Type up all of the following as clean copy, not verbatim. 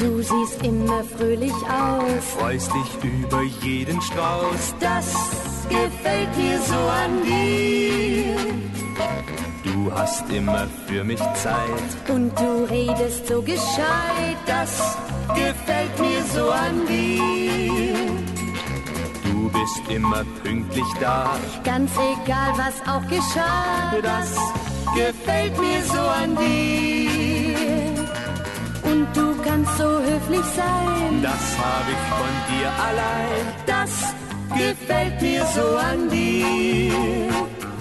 Du siehst immer fröhlich aus, freust dich über jeden Strauß. das gefällt mir so an dir. Du hast immer für mich Zeit Und du redest so gescheit, das gefällt mir so an dir. Du bist immer pünktlich da, Ganz egal, was auch geschah, das gefällt mir so an dir. Und du kannst so höflich sein, das hab ich von dir allein. das gefällt mir so an dir.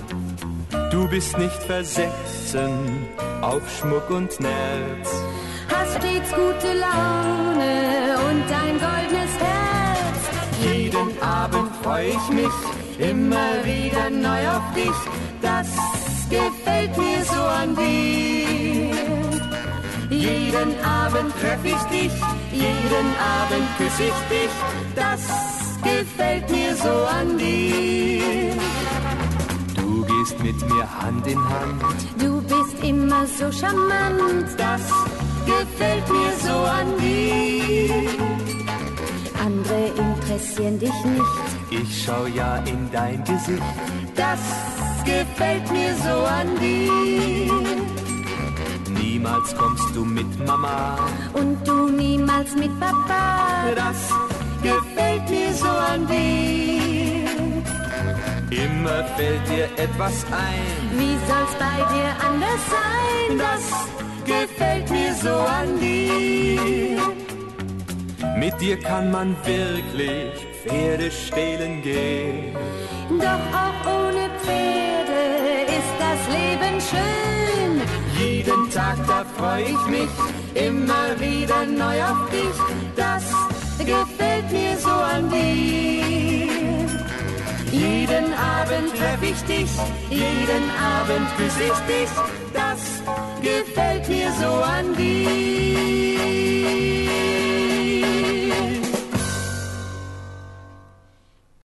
Du bist nicht versessen auf Schmuck und Nerz. Hast stets gute Laune und ein goldenes Herz. Jeden Abend freu ich mich Immer wieder neu auf dich, das gefällt mir so an dir. Jeden Abend treff ich dich, jeden Abend küss ich dich, das gefällt mir so an dir. Du gehst mit mir Hand in Hand, Du bist immer so charmant, das gefällt mir so an dir. Andere interessieren dich nicht, ich schau ja in dein Gesicht. das gefällt mir so an dir. Niemals kommst du mit Mama, Und du niemals mit Papa, das gefällt mir so an dir. immer fällt dir etwas ein. Wie soll's bei dir anders sein? Das gefällt mir so an dir. Mit dir kann man wirklich Pferde stehlen gehen. Doch auch ohne Pferde ist das Leben schön. Jeden Tag, da freu ich mich Immer wieder neu auf dich, das gefällt mir so an dir. Jeden Abend treff ich dich, jeden Abend küss ich dich, das gefällt mir so an dir.